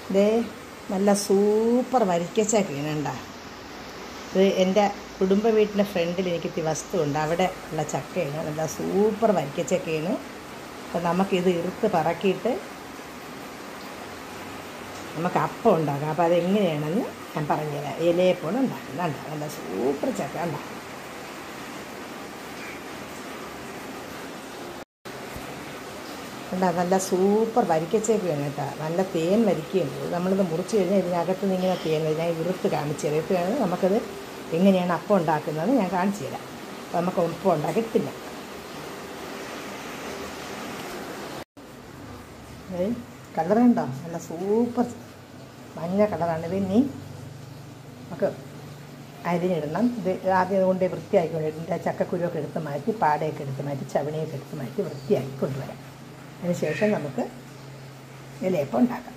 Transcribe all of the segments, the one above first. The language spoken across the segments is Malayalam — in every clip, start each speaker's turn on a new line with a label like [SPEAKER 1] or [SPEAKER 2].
[SPEAKER 1] ഇത് നല്ല സൂപ്പർ വരിക്കച്ചക്കയാണ് കണ്ടോ. ഇത് എൻ്റെ കുടുംബ വീട്ടിൻ്റെ ഫ്രണ്ടിൽ എനിക്ക് വസ്തുണ്ട്, അവിടെ ഉള്ള ചക്കയാണ്. നല്ല സൂപ്പർ വരിക്കച്ചക്കയാണ്. അപ്പോൾ നമുക്കിത് ഇറുത്ത് പറക്കിയിട്ട് നമുക്ക് അപ്പം ഉണ്ടാക്കാം. അപ്പോൾ അതെങ്ങനെയാണെന്ന് ഞാൻ പറഞ്ഞുതരാം. ഇലയപ്പോൾ ഉണ്ടാക്കുന്നത് കണ്ടോ. നല്ല സൂപ്പർ ചക്ക കണ്ടോ. കണ്ടോ നല്ല സൂപ്പർ വരിക്കച്ചക്കയാണ് കേട്ടോ. നല്ല തേൻ വരിക്കയുണ്ട്. നമ്മളിത് മുറിച്ച് കഴിഞ്ഞാൽ ഇതിനകത്ത് നിന്ന് ഇങ്ങനെ തേൻ വരും. ഞാൻ ഇറുത്ത് കാണിച്ചു തരാം. ഇപ്പോഴാണ് നമുക്കത് എങ്ങനെയാണ് അപ്പം ഉണ്ടാക്കുന്നത് ഞാൻ കാണിച്ചു തരാം. അപ്പോൾ നമുക്ക് അപ്പം ഉണ്ടാക്കിയിട്ടില്ല. കളർ കണ്ടോ, നല്ല സൂപ്പർ മഞ്ഞ കളറാണ്. ഇത് ഇനി നമുക്ക് അരിഞ്ഞിടണം. ഇത് ആദ്യം കൊണ്ട് വൃത്തിയാക്കി ഇതിൻ്റെ ചക്കക്കുരുവൊക്കെ എടുത്ത് മാറ്റി, പാടയൊക്കെ എടുത്ത് മാറ്റി, ചവണിയൊക്കെ എടുത്ത് മാറ്റി വൃത്തിയാക്കി കൊണ്ടുവരാം. അതിന് ശേഷം നമുക്ക് ഇലയപ്പം ഉണ്ടാക്കാം.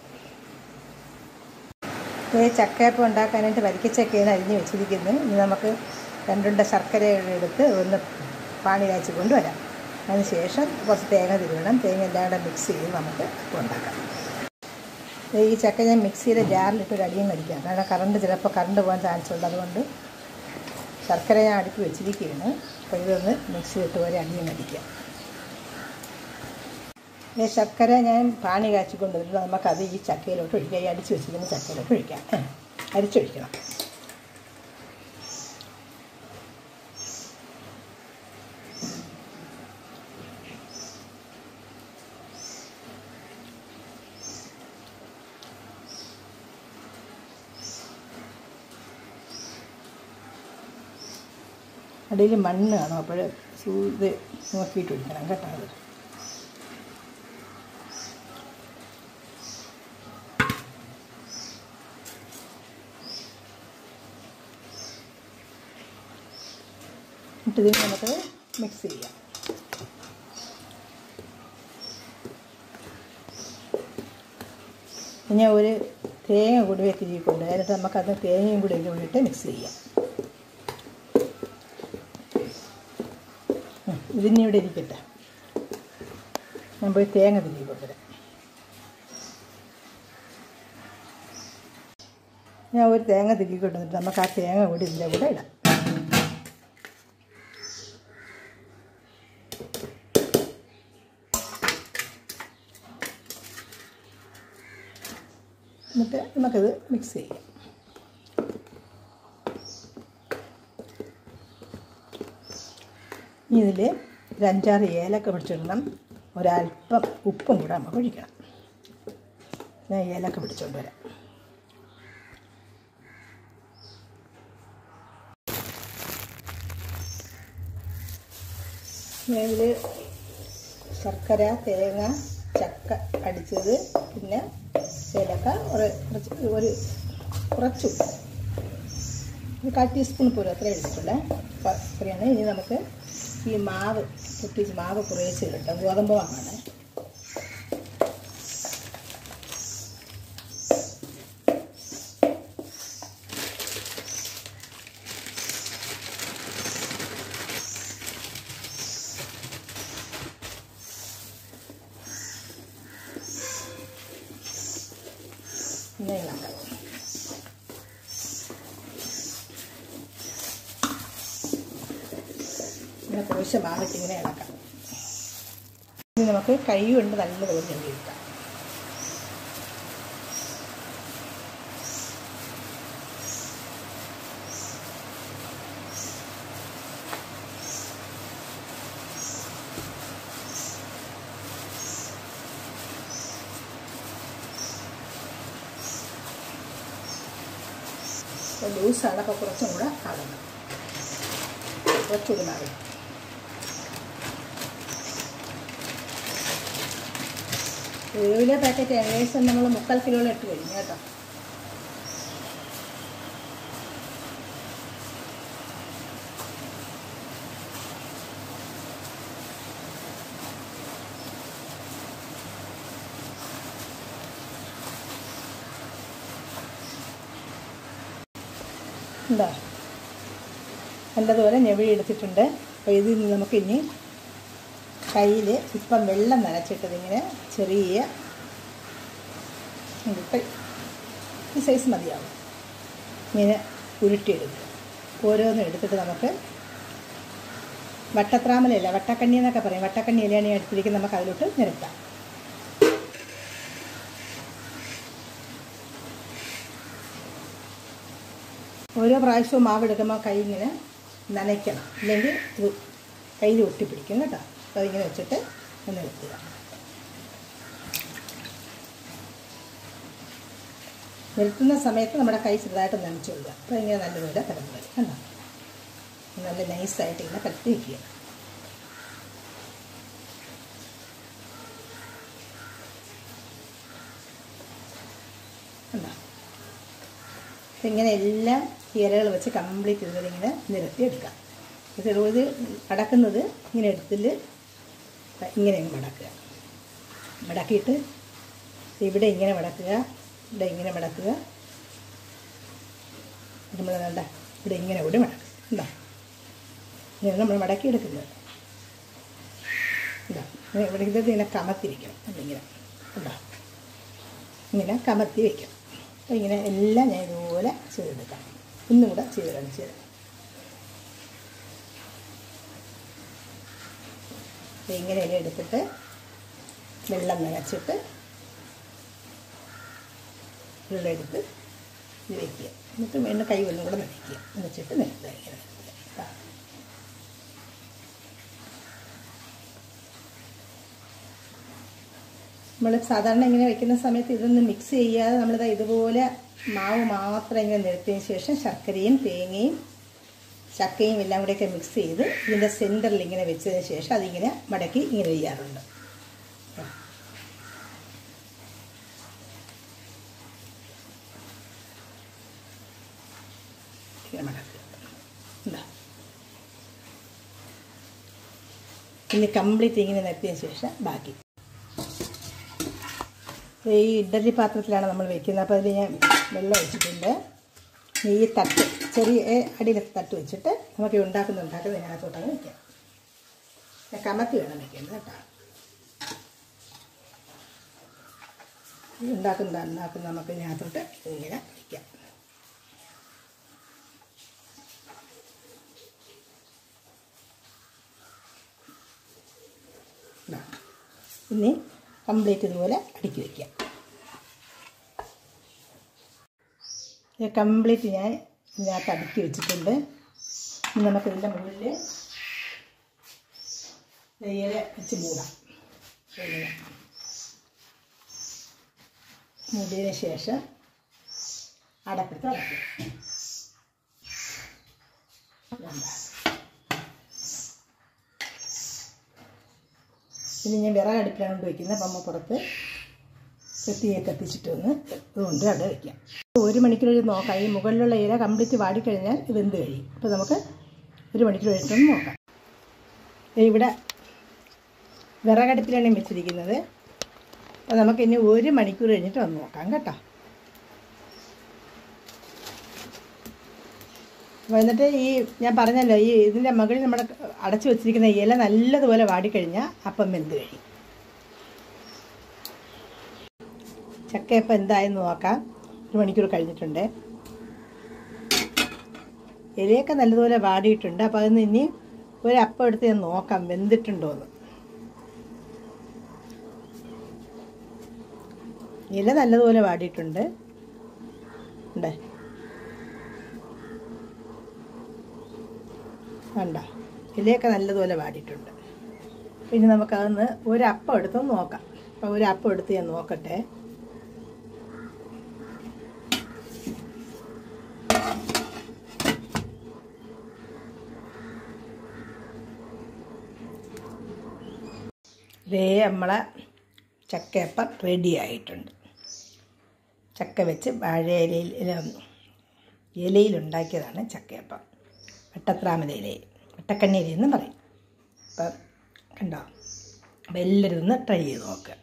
[SPEAKER 1] ഈ ചക്കയപ്പം ഉണ്ടാക്കാനായിട്ട് വരിക്കച്ചക്കയാണ് അരിഞ്ഞ് വെച്ചിരിക്കുന്നത്. ഇനി നമുക്ക് 2 ശർക്കര എടുത്ത് ഒന്ന് പാനി കാച്ചി കൊണ്ടുവരാം. അതിന് ശേഷം കുറച്ച് തേങ്ങ തിരുവണം. തേങ്ങ എല്ലാം കൂടെ മിക്സ് ചെയ്ത് നമുക്ക് അപ്പം ഉണ്ടാക്കാം. ഈ ചക്ക ഞാൻ മിക്സിയുടെ ജാറിലിട്ട് ഒരു അടിയും കടിക്കാം. കാരണം ചിലപ്പോൾ കറണ്ട് പോകാൻ ചാൻസ് ഉണ്ട്. അതുകൊണ്ട് ശർക്കര ഞാൻ അടുപ്പ് വെച്ചിരിക്കുകയാണ്. അപ്പോൾ ഇതൊന്ന് മിക്സിയിലിട്ട് ഒരു അടിയും കടിക്കാം. ഈ ശർക്കര ഞാൻ പാനി കാച്ചിക്കൊണ്ടുവരുന്നത് നമുക്കത് ഈ ചക്കയിലോട്ട് ഒഴിക്കാം. ഈ അടിച്ച് വെച്ചിരിക്കുന്ന ചക്കയിലോട്ട് ഒഴിക്കാം. അരിച്ചൊഴിക്കണം. അടിയിൽ മണ്ണ് കാണും. അപ്പോൾ ഇത് നോക്കിയിട്ട് ഒഴിക്കണം കേട്ടോ. അത് ഇതിന് നമുക്ക് മിക്സ് ചെയ്യാം. ഞാൻ ഒരു തേങ്ങ കൂടി തിരികൊണ്ട് എന്നിട്ട് നമുക്കത് തേങ്ങയും കൂടി കൂടിയിട്ട് മിക്സ് ചെയ്യാം. ഇതിനിവിടെ ഇരിക്കട്ടെ. ഞാൻ പോയി തേങ്ങ തിരികെ കൊണ്ടുവരാം. ഞാൻ ഒരു തേങ്ങ തിരികെ കൊണ്ടുവന്നിട്ട് നമുക്ക് ആ തേങ്ങ കൂടി ഇതിൻ്റെ കൂടെ ഇടാം. എന്നിട്ട് നമുക്കത് മിക്സ് ചെയ്യാം. ഇനി ഇതിൽ ഒരു 5-6 ഏലക്ക പിടിച്ചിടണം. ഒരല്പം ഉപ്പും കൂടെ നമുക്ക് ഒഴിക്കണം. ഞാൻ ഏലക്ക പിടിച്ചുകൊണ്ട് വരാം. ഇതിൽ ശർക്കര, തേങ്ങ, ചക്ക അടിച്ചത്, പിന്നെ ഏലക്ക കുറച്ച് 1/4 ടീസ്പൂൺ പോലും അത്ര എടുത്തിട്ടുള്ളേ. അത്രയാണ്. ഇനി നമുക്ക് ഈ മാവ് പൊട്ടിച്ച് മാവ് കുറേശ്ശെ കിട്ടും. ഗോതമ്പ് മാവാണ്. ഇങ്ങനെ ഇളക്കാം. ഇങ്ങനെ കുറച്ച് മാവിട്ട് ഇങ്ങനെ ഇളക്കാം. ഇനി നമുക്ക് കൈ കൊണ്ട് നല്ലതുപോലെ ഞെണ്ടിയിട്ടാം. ലൂസാണ്. അപ്പോൾ കുറച്ചും കൂടെ ആകണം. കുറച്ചുകൂടി മാറി വേവിലെ പാക്കറ്റ് ഏകദേശം നമ്മൾ 3/4 കിലോളം ഇട്ട് കഴിഞ്ഞു കേട്ടോ. എന്താ നല്ലതുപോലെ ഞെവിഴി എടുത്തിട്ടുണ്ട്. അപ്പോൾ ഇതിൽ നമുക്കിനി കയ്യിൽ ഇപ്പം വെള്ളം നനച്ചിട്ടതിങ്ങനെ ചെറിയ ഇപ്പം ഈ സൈസ് മതിയാവും. ഇങ്ങനെ ഉരുട്ടിയെടുക്കുക. ഓരോന്നും എടുത്തിട്ട് നമുക്ക് വട്ടത്രാമലയില, വട്ടക്കണ്ണി എന്നൊക്കെ പറയും, വട്ടക്കണ്ണി ഇലയാണ് ഞാൻ എടുത്തിരിക്കുന്നത്, നമുക്ക് അതിലോട്ട് നിരത്താം. ഓരോ പ്രാവശ്യവും മാവ് എടുക്കുമ്പോൾ കൈ ഇങ്ങനെ നനയ്ക്കണം, ഇല്ലെങ്കിൽ ഇത് കയ്യിൽ ഒട്ടിപ്പിടിക്കും കേട്ടോ. അപ്പോൾ അതിങ്ങനെ വെച്ചിട്ട് ഒന്ന് എടുക്കുക. നിരത്തുന്ന സമയത്ത് നമ്മുടെ കൈ ചെറുതായിട്ട് നനച്ചു കൊള്ളുക. അപ്പോൾ ഇങ്ങനെ നല്ലപോലെ പരന്നു വരും കണ്ടോ. നല്ല നൈസായിട്ട് ഇങ്ങനെ പരത്തി വയ്ക്കുക. കണ്ടോ. അപ്പം ഇങ്ങനെ എല്ലാം ഇലകൾ വെച്ച് കംപ്ലീറ്റ് ഇങ്ങനെ നിരത്തിയെടുക്കാം. ഇത് അടക്കുന്നത് ഇങ്ങനെ എടുത്തിൽ ഇങ്ങനെ മടക്കുക. മടക്കിയിട്ട് ഇവിടെ ഇങ്ങനെ മടക്കുക, ഇവിടെ ഇങ്ങനെ മടക്കുക, നമ്മൾ വേണ്ട ഇവിടെ ഇങ്ങനെ കൂടി മടക്കുക. എന്താ ഇങ്ങനെ നമ്മൾ മടക്കിയെടുക്കുന്നത്. എന്താ ഇവിടെ ഇത് ഇങ്ങനെ കമത്തിരിക്കണം. എന്നിങ്ങനെ എന്താ ഇങ്ങനെ കമത്തി വയ്ക്കണം. അപ്പോൾ ഇങ്ങനെ എല്ലാം ഞാൻ ഇതുപോലെ ചെയ്തെടുക്കാം. ഒന്നും കൂടെ ചെയ്ത് കാണിച്ചു തരാം. ഇങ്ങനെ ഇല എടുത്തിട്ട് വെള്ളം നനച്ചിട്ട് വെള്ളം എടുത്ത് ഇത് വയ്ക്കുക. എന്നിട്ട് വീണ്ടും കൈ വെള്ളം കൂടെ നനയ്ക്കുക. നനച്ചിട്ട് നിരത്തുക. ഇങ്ങനെ നിരത്തുക. നമ്മൾ സാധാരണ ഇങ്ങനെ വയ്ക്കുന്ന സമയത്ത് ഇതൊന്നും മിക്സ് ചെയ്യാതെ നമ്മളിത് ഇതുപോലെ മാവ് മാത്രം ഇങ്ങനെ നിരത്തിയതിന് ശേഷം ശർക്കരയും തേങ്ങയും ചക്കയും എല്ലാം കൂടെയൊക്കെ മിക്സ് ചെയ്ത് ഇതിൻ്റെ സെൻറ്ററിൽ ഇങ്ങനെ വെച്ചതിന് ശേഷം അതിങ്ങനെ മടക്കി ഇങ്ങനെ ചെയ്യാറുണ്ട്. ഇങ്ങനെ മടക്കുക. എന്താ ഇനി കംപ്ലീറ്റ് ഇങ്ങനെ നിരത്തിയതിന് ശേഷം ബാക്കി ഈ ഇഡ്ഡലി പാത്രത്തിലാണ് നമ്മൾ വെക്കുന്നത്. അപ്പോൾ അതിൽ ഞാൻ വെള്ളം ഒഴിച്ചിട്ടുണ്ട്. ഈ തട്ട് ചെറിയ അടിയിലത്തെ തട്ട് വെച്ചിട്ട് നമുക്ക് ഉണ്ടാക്കുന്ന ഇതിനകത്തോട്ടാണ് വയ്ക്കാം. കമത്തി വേണം വയ്ക്കുന്നത് കേട്ടോ. ഉണ്ടാക്കുന്ന നമുക്ക് ഇതിനകത്തോട്ട് ഇങ്ങനെ വയ്ക്കാം. ഇനി കംപ്ലീറ്റ് ഇതുപോലെ അടുക്കി വയ്ക്കാം. കംപ്ലീറ്റ് ഞാൻ ഇതിനകത്ത് അടുക്കി വെച്ചിട്ടുണ്ട്. ഇനി നമുക്കിതിൻ്റെ മുകളിൽ ഇല വെച്ച് മൂടാം. മൂടിയതിന് ശേഷം അടപ്പെടുത്ത് അടയ്ക്കും. ഇനി ഞാൻ വിറക് അടുപ്പിലാണ് കൊണ്ട് വയ്ക്കുന്നത്. അപ്പം നമ്മൾ പുറത്ത് തീയെ കത്തിച്ചിട്ട് ഇതുകൊണ്ട് അവിടെ വയ്ക്കാം. 1 മണിക്കൂർ നോക്കാം. ഈ മുകളിലുള്ള ഇല കംപ്ലീറ്റ് വാടിക്കഴിഞ്ഞാൽ ഇത് വെന്ത് കഴിയും. അപ്പോൾ നമുക്ക് 1 മണിക്കൂർ കഴിഞ്ഞിട്ടൊന്ന് നോക്കാം. ഇവിടെ വിറകടുപ്പിലാണ് ഞാൻ വെച്ചിരിക്കുന്നത്. അപ്പോൾ നമുക്കിനി 1 മണിക്കൂർ കഴിഞ്ഞിട്ട് വന്ന് നോക്കാം കേട്ടോ. അപ്പോൾ എന്നിട്ട് ഈ ഞാൻ പറഞ്ഞല്ലോ ഈ ഇതിൻ്റെ മുകളിൽ നമ്മുടെ അടച്ചു വെച്ചിരിക്കുന്ന ഇല നല്ലതുപോലെ വാടിക്കഴിഞ്ഞാൽ അപ്പം വെന്ത് കഴിയും. ചക്കയപ്പം എന്തായെന്ന് നോക്കാം. 1 മണിക്കൂർ കഴിഞ്ഞിട്ടുണ്ട്. ഇലയൊക്കെ നല്ലതുപോലെ വാടിയിട്ടുണ്ട്. അപ്പോൾ അതിന് ഇനി ഒരപ്പം എടുത്ത് ഞാൻ നോക്കാം വെന്തിട്ടുണ്ടോയെന്ന്. ഇല നല്ലതുപോലെ വാടിയിട്ടുണ്ട്. ഉണ്ട് വേണ്ട ഇലയൊക്കെ നല്ലതുപോലെ വാടിയിട്ടുണ്ട്. പിന്നെ നമുക്കതൊന്ന് ഒരപ്പം എടുത്തൊന്ന് നോക്കാം. അപ്പോൾ ഒരപ്പം എടുത്ത് ഞാൻ നോക്കട്ടെ. നമ്മളെ ചക്കയപ്പം റെഡി ആയിട്ടുണ്ട്. ചക്ക വെച്ച് ഇലയിലുണ്ടാക്കിയതാണ് ചക്കയപ്പം. വട്ടത്രാമല ഇലയിൽ, വട്ടക്കണ്ണി ഇലയെന്നും പറയും. അപ്പം കണ്ടോ. അപ്പം എല്ലാവരും ഒന്ന് ട്രൈ ചെയ്ത് നോക്കുക.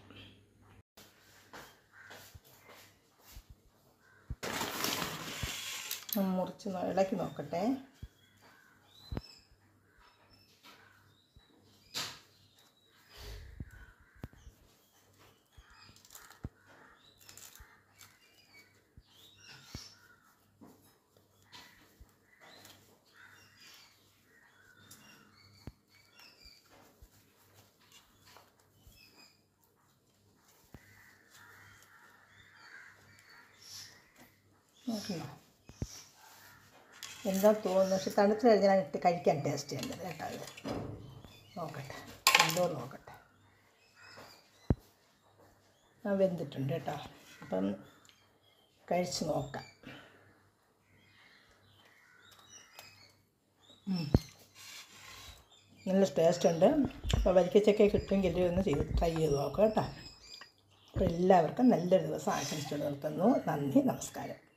[SPEAKER 1] മുറിച്ച് ഇളക്കി നോക്കട്ടെ. എന്താ തോന്നുന്നു, പക്ഷെ തണുത്ത് കഴിഞ്ഞാൽ ഇട്ട് കഴിക്കാൻ ടേസ്റ്റ് ചെയ്യുന്നത് കേട്ടോ. ഇത് നോക്കട്ടെ, എന്തോ നോക്കട്ടെ. വെന്തിട്ടുണ്ട് കേട്ടോ. അപ്പം കഴിച്ച് നോക്കാം. നല്ല ടേസ്റ്റ് ഉണ്ട്. അപ്പോൾ വരിക്കച്ചക്ക കിട്ടുമെങ്കിൽ ഒന്ന് ട്രൈ ചെയ്ത് നോക്കാം കേട്ടോ. അപ്പോൾ എല്ലാവർക്കും നല്ലൊരു ദിവസം ആശംസിച്ചു നിർത്തുന്നു. നന്ദി, നമസ്കാരം.